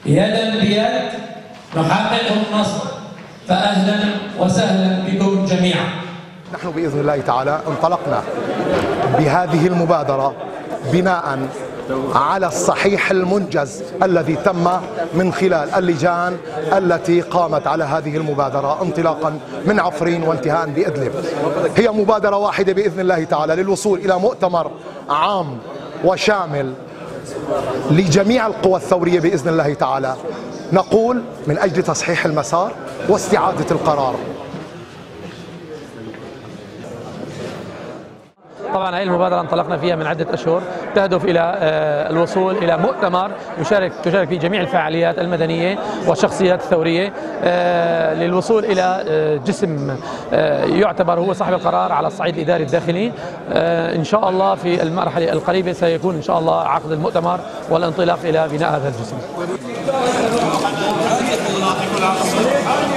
يدا بيد نحقق النصر، فأهلا وسهلا بكم جميعا. نحن بإذن الله تعالى انطلقنا بهذه المبادرة بناء على الصحيح المنجز الذي تم من خلال اللجان التي قامت على هذه المبادرة انطلاقا من عفرين وانتهاء بإدلب. هي مبادرة واحدة بإذن الله تعالى للوصول إلى مؤتمر عام وشامل لجميع القوى الثورية بإذن الله تعالى، نقول من أجل تصحيح المسار واستعادة القرار. طبعا هذه المبادرة انطلقنا فيها من عدة أشهر، تهدف إلى الوصول إلى مؤتمر تشارك فيه جميع الفعاليات المدنية والشخصيات الثورية، للوصول إلى جسم يعتبر هو صاحب القرار على الصعيد الإداري الداخلي. إن شاء الله في المرحلة القريبة سيكون إن شاء الله عقد المؤتمر والانطلاق إلى بناء هذا الجسم.